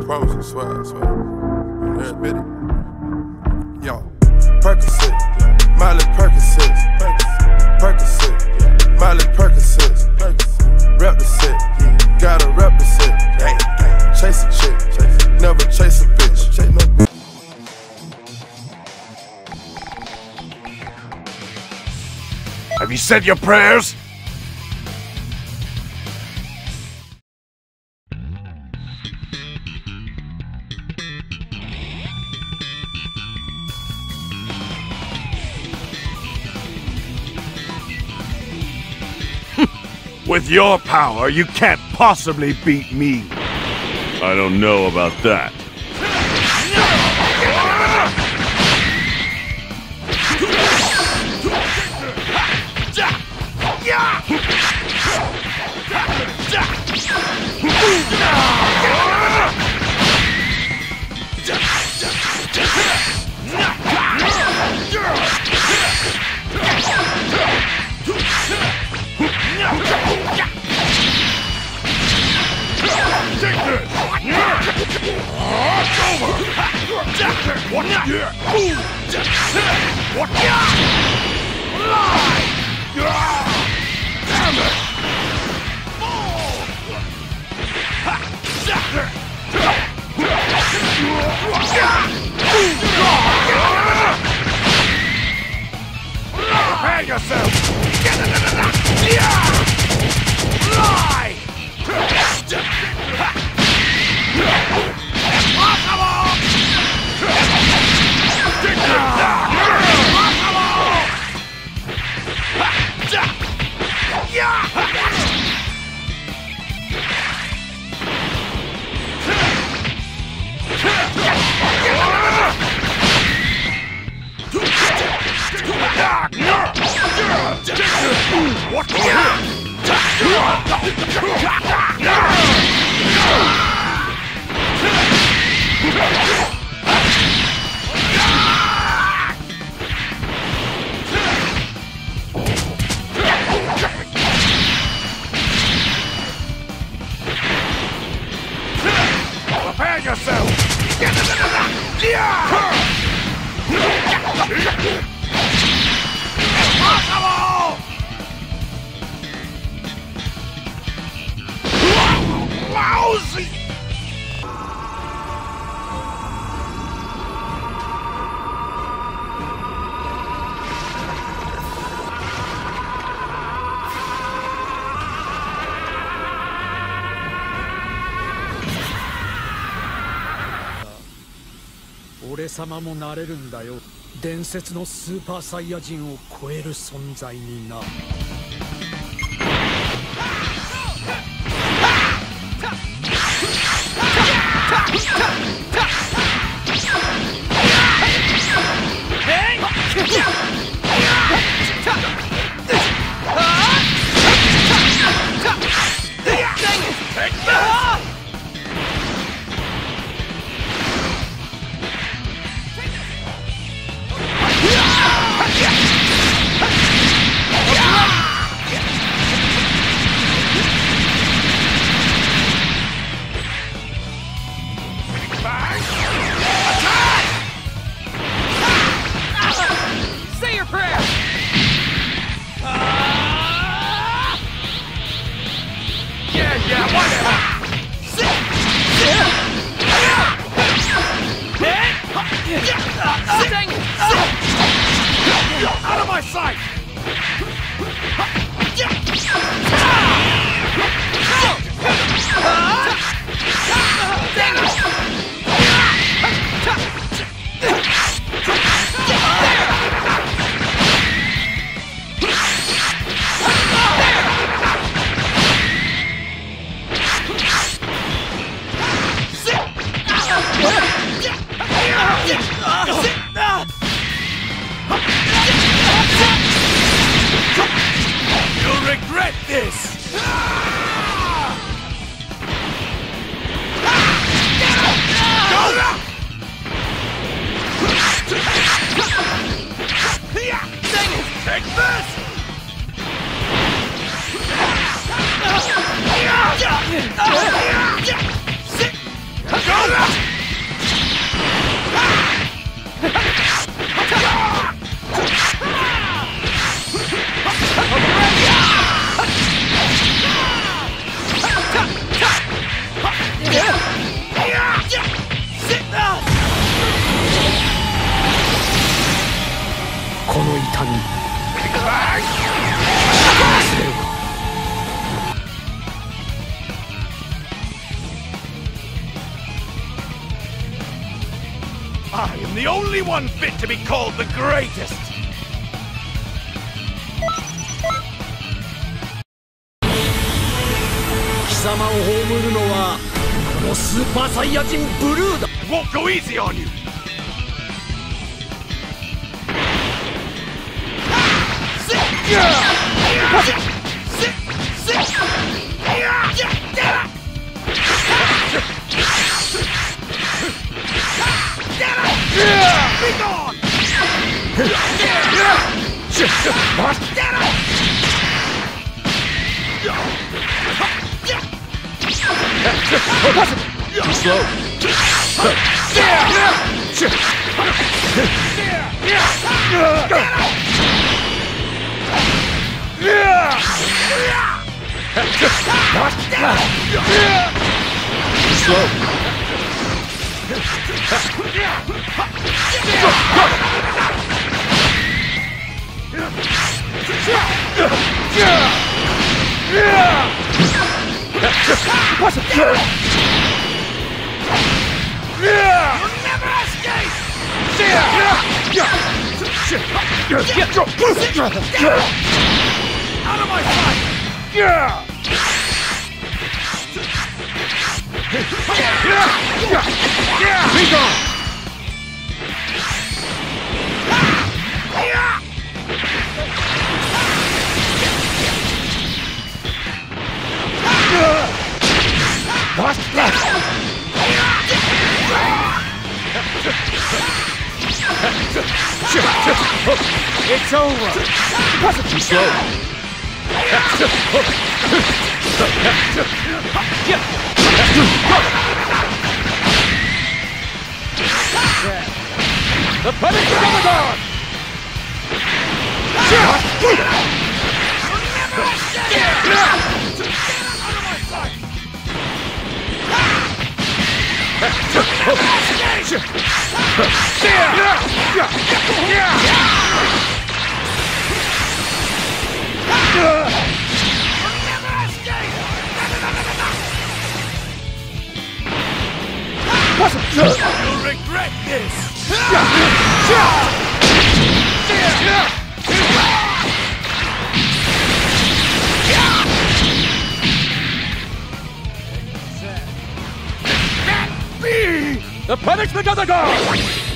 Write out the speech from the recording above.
promise, I swear, I swear. Every bit. Yo, Percocet, Miley Percocet, Percocet, Miley Percocet, rep the set, gotta rep the set. Chase a chick, never chase a bitch. Chase no bitch. Have you said your prayers? With your power, you can't possibly beat me. I don't know about that. Prepare yourself! Lie! What? Prepare yourself! Impossible! Lousy! 俺様もなれるんだよ。伝説のスーパーサイヤ人を超える存在にな。 Yeah! I am the only one fit to be called the greatest! 貴様を葬るのはこのスーパーサイヤ人ブルーだ。 Won't go easy on you! Be gone! Too slow. Too slow. Out of my sight! Be gone! It's over! Too slow. The Punish Ramadan! You'll regret this! The punishment of the gods!